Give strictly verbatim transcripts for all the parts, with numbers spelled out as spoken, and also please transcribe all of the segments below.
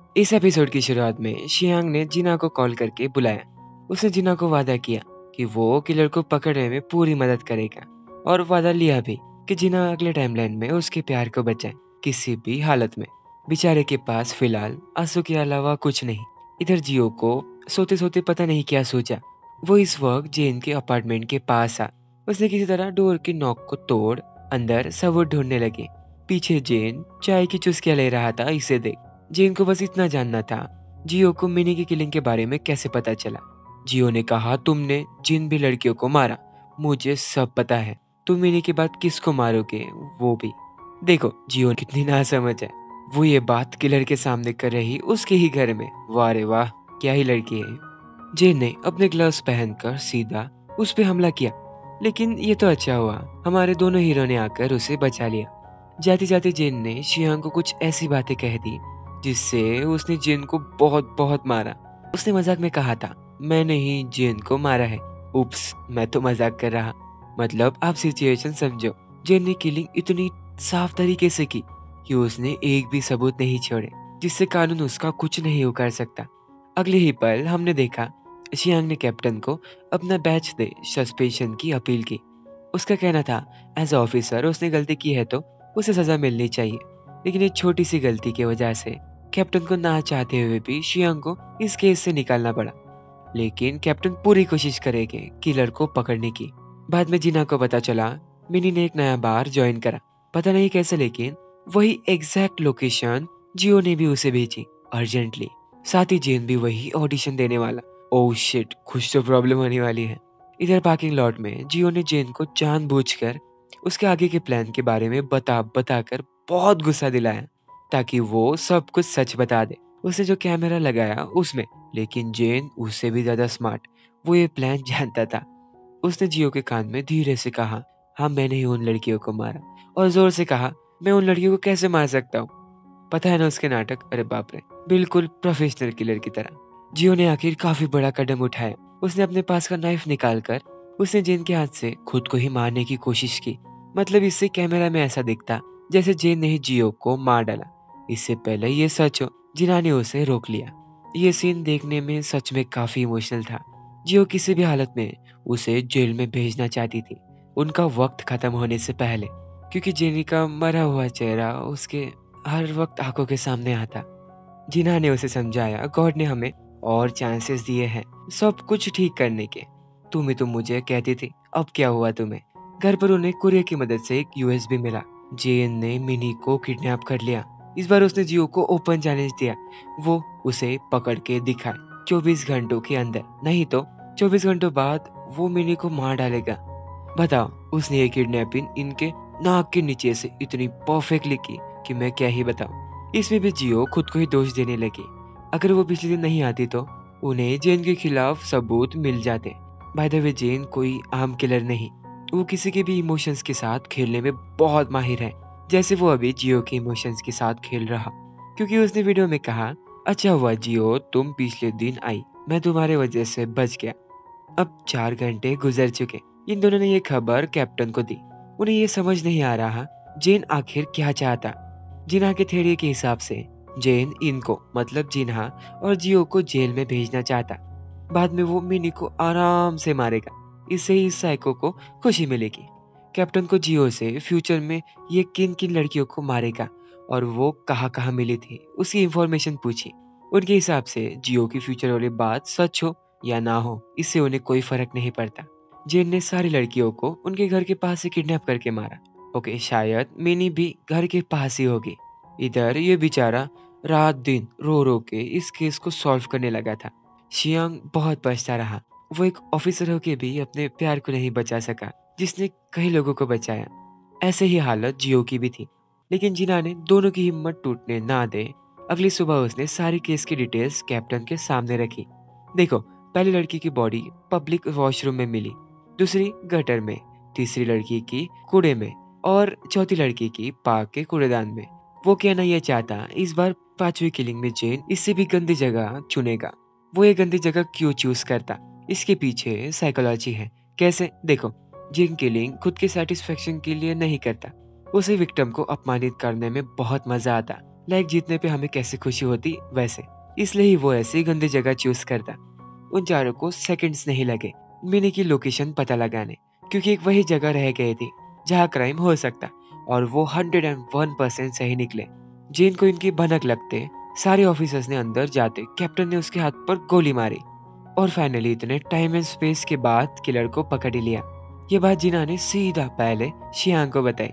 इस एपिसोड की शुरुआत में शियांग ने जिना को कॉल करके बुलाया। उसने जिना को वादा किया कि वो किलर को पकड़ने में पूरी मदद करेगा और वादा लिया भी कि जिना अगले टाइमलाइन में उसके प्यार को बचाए किसी भी हालत में। बेचारे के पास फिलहाल आंसू के अलावा कुछ नहीं। इधर जियो को सोते सोते पता नहीं क्या सोचा। वो इस वक्त जेन के अपार्टमेंट के पास आ। उसने किसी तरह डोर की नॉक को तोड़ अंदर सबूत ढूंढने लगे। पीछे जेन चाय की चुस्कियां ले रहा था। इसे देख जेन को बस इतना जानना था, जियो को मिनी की किलिंग के बारे में कैसे पता चला। जियो ने कहा, तुमने जिन भी लड़कियों को मारा मुझे सब पता है। तुम मिनी के बाद किसको मारोगे वो भी। देखो जियो कितनी नासमझ है। वो ये बात किलर के सामने कर रही उसके ही घर में। वाह रे वाह, क्या ही लड़की है। जेन ने अपने ग्लव्स पहनकर सीधा उस पे हमला किया, लेकिन ये तो अच्छा हुआ हमारे दोनों हीरो ने आकर उसे बचा लिया। जाते जाते जेन ने शियांग को कुछ ऐसी बातें कह दी जिससे उसने जेन को बहुत बहुत मारा। उसने मजाक में कहा था, मैंने ही जेन को मारा है। उप्स, मैं तो मजाक कर रहा। मतलब आप सिचुएशन समझो। जेन ने किलिंग इतनी साफ तरीके से की कि उसने एक भी सबूत नहीं छोड़े, जिससे कानून उसका कुछ नहीं उखाड़ सकता। अगले ही पल हमने देखा शियांग ने कैप्टन को अपना बैच दे सस्पेंशन की अपील की। उसका कहना था, एज ऑफिसर उसने गलती की है तो उसे सजा मिलनी चाहिए, लेकिन एक छोटी सी गलती की वजह से कैप्टन को ना चाहते हुए भी शियांग को इस केस से निकालना पड़ा। लेकिन कैप्टन पूरी कोशिश करेंगे किलर को पकड़ने की। बाद में जिना को पता चला मिनी ने एक नया बार ज्वाइन करा। पता नहीं कैसे, लेकिन वही एग्जैक्ट लोकेशन जियो ने भी उसे भेजी अर्जेंटली। साथ ही जेन भी वही ऑडिशन देने वाला। ओह शिट, कुछ तो प्रॉब्लम होने वाली है। इधर पार्किंग लॉट में जियो ने जेन को जानबूझकर उसके आगे के प्लान के बारे में बता बताकर बहुत गुस्सा दिलाया, ताकि वो सब कुछ सच बता दे। उसने जो कैमरा लगाया उसमें, लेकिन जेन उससे भी ज्यादा स्मार्ट। वो ये प्लान जानता था। उसने जियो के कान में धीरे से कहा, हाँ मैंने ही उन लड़कियों को मारा, और जोर से कहा, मैं उन लड़कियों को कैसे मार सकता हूँ। पता है ना उसके नाटक, अरे बाप रे, बिल्कुल प्रोफेशनल किलर की तरह। जियो ने आखिर काफी बड़ा कदम उठाया। उसने अपने पास का नाइफ निकालकर उसने जेन के हाथ से खुद को ही मारने की कोशिश की। मतलब इससे कैमरा में ऐसा दिखता जैसे जेन ने ही जियो को मार डाला। इससे पहले ये सच हो, जिना ने उसे रोक लिया। ये सीन देखने में सच में काफी इमोशनल था। जियो किसी भी हालत में उसे जेल में भेजना चाहती थी, उनका वक्त खत्म होने से पहले, क्योंकि जेनी का मरा हुआ चेहरा उसके हर वक्त आंखों के सामने आता। जिना ने उसे समझाया, गॉड ने हमें और चांसेस दिए हैं सब कुछ ठीक करने के। तुम ही तो मुझे कहती थी, अब क्या हुआ तुम्हें। घर पर उन्हें कुरियर की मदद से एक यूएसबी मिला। जेन ने मिनी को किडनैप कर लिया। इस बार उसने जियो को ओपन चैलेंज दिया, वो उसे पकड़ के दिखाए चौबीस घंटों के अंदर, नहीं तो चौबीस घंटों बाद वो मिनी को मार डालेगा। बताओ, उसने ये किडनैपिंग इनके नाक के नीचे से इतनी परफेक्टली की कि मैं क्या ही बताऊं। इसमें भी जियो खुद को ही दोष देने लगी। अगर वो पिछले दिन नहीं आती तो उन्हें जेन के खिलाफ सबूत मिल जाते। बाय द वे, जेन कोई आम किलर नहीं। वो किसी के भी इमोशंस के साथ खेलने में बहुत माहिर है, जैसे वो अभी जियो के इमोशंस के साथ खेल रहा। क्योंकि उसने वीडियो में कहा, अच्छा हुआ जियो तुम पिछले दिन आई, मैं तुम्हारे वजह से बच गया। अब चार घंटे गुजर चुके। इन दोनों ने ये खबर कैप्टन को दी। उन्हें ये समझ नहीं आ रहा जेन आखिर क्या चाहता। जिन्हा के थ्योरी के हिसाब से जेन इनको, मतलब जिन्हा और जियो को जेल में भेजना चाहता। बाद में वो मिनी को आराम से मारेगा। इससे ही इस साइको को खुशी मिलेगी। कैप्टन को जियो से फ्यूचर में ये किन किन लड़कियों को मारेगा और वो कहाँ कहाँ मिली थी उसकी इंफॉर्मेशन पूछी। उनके हिसाब से जियो की फ्यूचर वाली बात सच हो या ना हो, इससे उन्हें कोई फर्क नहीं पड़ता। जेन ने सारी लड़कियों को उनके घर के पास से किडनैप करके मारा। ओके, शायद मिनी भी घर के पास ही होगी। इधर ये बेचारा रात दिन रो रो के इस केस को सॉल्व करने लगा था। शियांग बहुत पछता रहा। वो एक ऑफिसर होके भी अपने प्यार को नहीं बचा सका, जिसने कई लोगों को बचाया। ऐसे ही हालत जियो की भी थी, लेकिन जिना ने दोनों की हिम्मत टूटने ना दे। अगली सुबह उसने सारी केस की डिटेल्स कैप्टन के सामने रखी। देखो, पहली लड़की की बॉडी पब्लिक वॉशरूम में मिली, दूसरी गटर में, तीसरी लड़की की कूड़े में और चौथी लड़की की पार्क के कूड़ेदान में। वो कहना यह चाहता, इस बार पांचवी किलिंग में जेन इससे भी गंदी जगह चुनेगा। वो ये गंदी जगह क्यों चूज करता, इसके पीछे साइकोलॉजी है। कैसे, देखो, जेन किलिंग खुद के सेटिस्फेक्शन के लिए नहीं करता, उसे विक्टिम को अपमानित करने में बहुत मजा आता। लाइक जीतने पे हमें कैसे खुशी होती वैसे, इसलिए ही वो ऐसी गंदी जगह चूज करता। उन चारों को सेकंड्स नहीं लगे मिनी की लोकेशन पता लगाने, क्योंकि एक वही जगह रह गई थी जहाँ क्राइम हो सकता, और वो हंड्रेड एंड वन परसेंट सही निकले। जेन को इनकी भनक लगते सारे ऑफिसर्स ने अंदर जाते कैप्टन ने उसके हाथ पर गोली मारी, और फाइनली इतने टाइम एंड स्पेस के बाद किलर को पकड़ ही लिया। ये बात जिना ने सीधा पहले शियांग को बताई।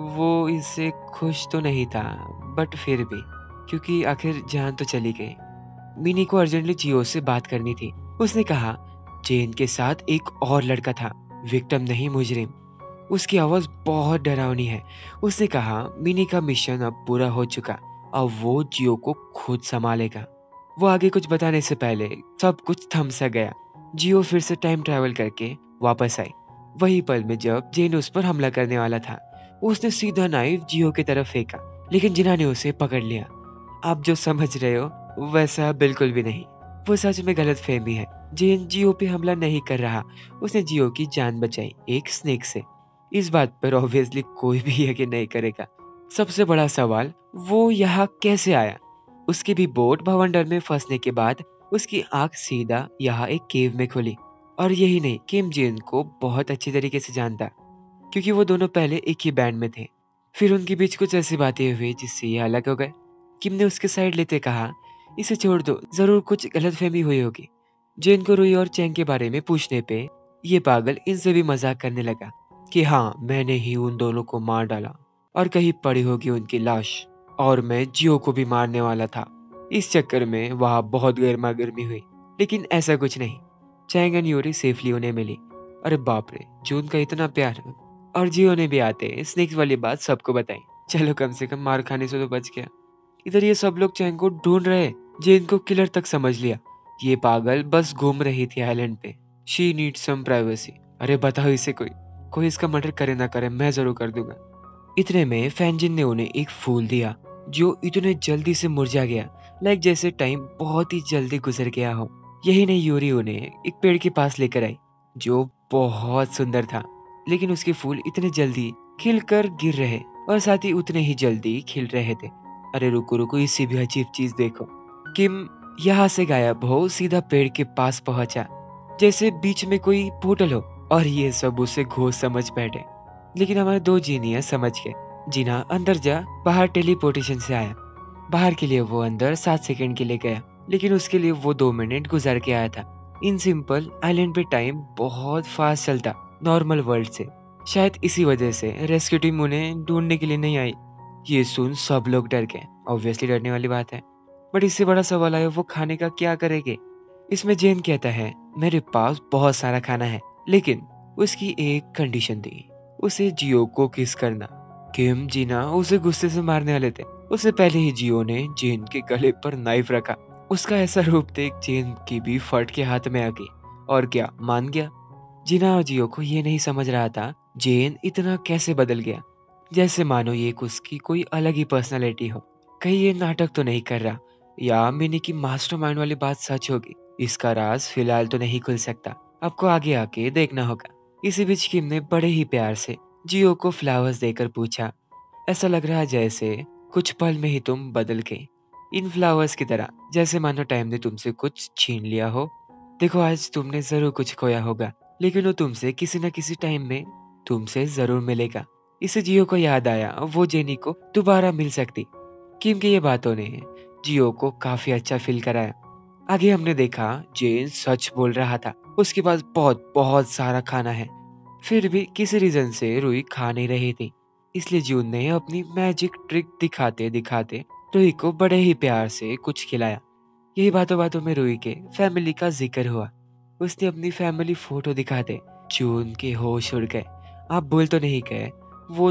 वो इससे खुश तो नहीं था, बट फिर भी, क्योंकि आखिर जान तो चली गई। मिनी को अर्जेंटली जियो से बात करनी थी। उसने कहा जेन के साथ एक और लड़का था, विक्टिम नहीं मुजरिम। उसकी आवाज बहुत डरावनी है। उसने कहा मिनी का मिशन अब पूरा हो चुका, अब वो जियो को खुद संभालेगा। वो आगे कुछ बताने से पहले सब कुछ थम सा गया। जियो फिर से टाइम ट्रैवल करके वापस आई, वही पल में जब जेन उस पर हमला करने वाला था। उसने सीधा नाइफ जियो की तरफ फेंका, लेकिन जिना ने उसे पकड़ लिया। आप जो समझ रहे हो वैसा बिल्कुल भी नहीं। वो सच में गलत फहमी है। जेन जियो पे हमला नहीं कर रहा, उसने जियो की जान बचाई एक स्नेक से। इस बात पर ऑब्वियसली कोई भी यकीन नहीं करेगा। सबसे बड़ा सवाल, वो यहाँ कैसे आया? उसकी भी बोट भवंडर में फंसने के बाद उसकी आंख सीधा यहाँ एक केव में खुली। और यही नहीं, किम जेन को बहुत अच्छी तरीके से जानता, क्योंकि वो दोनों पहले एक ही बैंड में थे। फिर उनके बीच कुछ ऐसी बातें हुई जिससे ये अलग हो गए। किम ने उसके साइड लेते कहा, इसे छोड़ दो, जरूर कुछ गलतफहमी हुई होगी। जेन को रुई और चैंग के बारे में पूछने पे ये पागल इनसे भी मजाक करने लगा कि हाँ, मैंने ही उन दोनों को मार डाला और कहीं पड़ी होगी उनकी लाश, और मैं जियो को भी मारने वाला था। इस चक्कर में वहां बहुत गर्मा गर्मी हुई, लेकिन ऐसा कुछ नहीं। चैंग एंड यूरी सेफली उन्हें मिली। अरे बाप रे, जून का इतना प्यार। और जियो ने भी आते स्नेक्स वाली बात सबको बताई। चलो, कम से कम मार खाने से तो बच गया। इधर ये सब लोग चैंग को ढूंढ रहे, जेन को किलर तक समझ लिया। ये पागल बस घूम रही थी आइलैंड पे। She need some privacy. अरे बताओ इसे, कोई कोई इसका मर्डर करे ना करे, मैं जरूर कर दूंगा। इतने में फैंजिन ने उन्हें एक फूल दिया जो इतने जल्दी से मुरझा गया, लाइक जैसे टाइम बहुत ही जल्दी गुजर गया हो। यही नहीं, यूरी उन्हें एक पेड़ के पास लेकर आई जो बहुत सुंदर था, लेकिन उसके फूल इतने जल्दी खिलकर गिर रहे और साथ ही उतने ही जल्दी खिल रहे थे। अरे रुको रुको, इससे भी अजीब चीज देखो। किम यहाँ से गायब हो सीधा पेड़ के पास पहुंचा, जैसे बीच में कोई पोर्टल हो, और ये सब उसे घोष समझ बैठे। लेकिन हमारे दो जीनियस समझ गए। जीना अंदर जा, बाहर टेलीपोर्टेशन से आया। बाहर के लिए वो अंदर सात सेकंड के लिए गया, लेकिन उसके लिए वो दो मिनट गुजार के आया था। इन सिंपल आइलैंड पे टाइम बहुत फास्ट चलता नॉर्मल वर्ल्ड से। शायद इसी वजह से रेस्क्यू टीम उन्हें ढूंढने के लिए नहीं आई। ये सुन सब लोग डर गए। ऑब्वियसली डरने वाली बात है, बट इससे बड़ा सवाल आया, वो खाने का क्या करेंगे? इसमें जेन कहता है, मेरे पास बहुत सारा खाना है, लेकिन उसकी एक कंडीशन थी, उसे जियो को किस करना। किम जीना उसे गुस्से से मारने वाले थे। उससे पहले ही जियो ने जेन के गले पर नाइफ रखा। उसका ऐसा रूप देख जेन की भी फट के हाथ में आ गई। और क्या, मान गया। जीना और जियो को ये नहीं समझ रहा था जेन इतना कैसे बदल गया, जैसे मानो ये उसकी कोई अलग ही पर्सनालिटी हो। कहीं ये नाटक तो नहीं कर रहा, या मिनी की मास्टरमाइंड वाली बात सच होगी। इसका राज फिलहाल तो नहीं खुल सकता, आपको आगे आके देखना होगा। इसी बीच किम ने बड़े ही प्यार से जियो को फ्लावर्स देकर पूछा, ऐसा लग रहा है जैसे कुछ पल में ही तुम बदल गई, इन फ्लावर्स की तरह, जैसे मानो टाइम ने तुमसे कुछ छीन लिया हो। देखो, आज तुमने जरूर कुछ खोया होगा, लेकिन वो तुमसे किसी न किसी टाइम में तुमसे जरूर मिलेगा। इसे जियो को याद आया, वो जेनी को दोबारा मिल सकती। किम की ये बातों ने जियो को काफी अच्छा फील कराया। आगे हमने देखा जेन सच बोल रहा था, उसके पास बहुत बहुत सारा खाना है। फिर भी किसी रीजन से रुई खा नहीं रही थी, इसलिए जून ने अपनी मैजिक ट्रिक दिखाते दिखाते रुई को बड़े ही प्यार से कुछ खिलाया। यही बातों बातों में रुई के फैमिली का जिक्र हुआ। उसने अपनी फैमिली फोटो दिखाते जून के होश उड़ गए। आप भूल तो नहीं गए, वो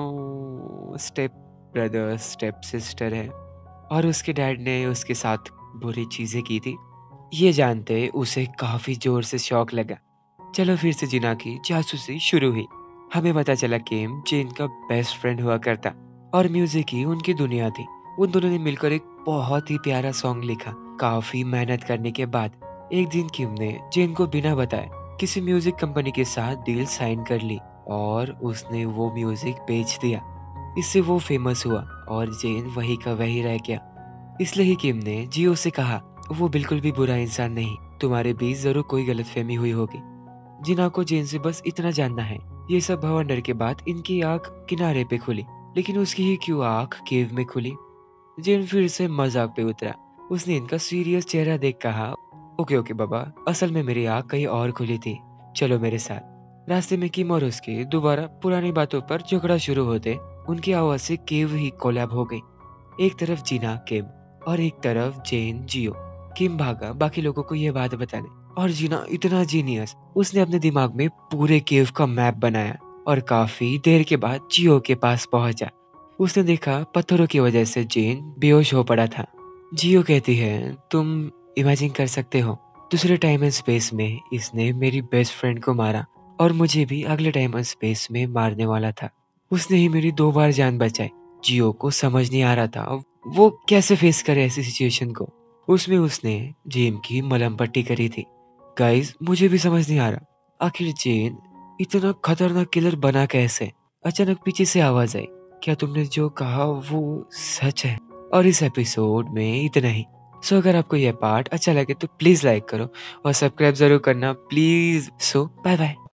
दोनों स्टेप ब्रदर स्टेप सिस्टर है, और उसके डैड ने उसके साथ बुरी चीजें की थी। ये जानते उसे काफी जोर से शौक लगा। चलो, फिर से जिना की जासूसी शुरू हुई। हमें पता चला किम जेन का बेस्ट फ्रेंड हुआ करता, और म्यूजिक ही उनकी दुनिया थी। उन दोनों ने मिलकर एक बहुत ही प्यारा सॉन्ग लिखा। काफी मेहनत करने के बाद एक दिन किम ने जेन को बिना बताए किसी म्यूजिक कंपनी के साथ डील साइन कर ली, और उसने वो म्यूजिक बेच दिया। इससे वो फेमस हुआ और जेन वही का वही रह गया। इसलिए ही किम ने जियो से कहा, वो बिल्कुल भी बुरा इंसान नहीं, तुम्हारे बीच जरूर कोई गलतफहमी हुई होगी। जिना को जेन से बस इतना जानना है। ये सब भवंडर के बाद इनकी आंख किनारे पे खुली, लेकिन उसकी ही क्यों आंख केव में खुली। जेन फिर से मजाक पे उतरा। उसने इनका सीरियस चेहरा देख कहा, ओके ओके बाबा, असल में मेरी आंख कहीं और खुली थी, चलो मेरे साथ। रास्ते में किम और उसके दोबारा पुरानी बातों पर झगड़ा शुरू होते उनकी आवाज से केव ही कोलैब हो गई। एक तरफ जीना किम और एक तरफ जेन जियो। किम भागा बाकी लोगों को यह बात बताने, और जीना इतना जीनियस, उसने अपने दिमाग में पूरे केव का मैप बनाया और काफी देर के बाद जियो के पास पहुंचा। उसने देखा पत्थरों की वजह से जेन बेहोश हो पड़ा था। जियो कहती है, तुम इमेजिन कर सकते हो, दूसरे टाइम एंड स्पेस में इसने मेरी बेस्ट फ्रेंड को मारा और मुझे भी अगले टाइम एंड स्पेस में मारने वाला था। उसने ही मेरी दो बार जान बचाई। जियो को समझ नहीं आ रहा था वो कैसे फेस करे ऐसी सिचुएशन को। उसमें उसने जेन की मलहम पट्टी करी थी। गाइस, मुझे भी समझ नहीं आ रहा आखिर जेन इतना खतरनाक किलर बना कैसे। अचानक पीछे से आवाज आई, क्या तुमने जो कहा वो सच है? और इस एपिसोड में इतना ही। सो अगर आपको यह पार्ट अच्छा लगे तो प्लीज लाइक करो और सब्सक्राइब जरूर करना प्लीज। So bye bye.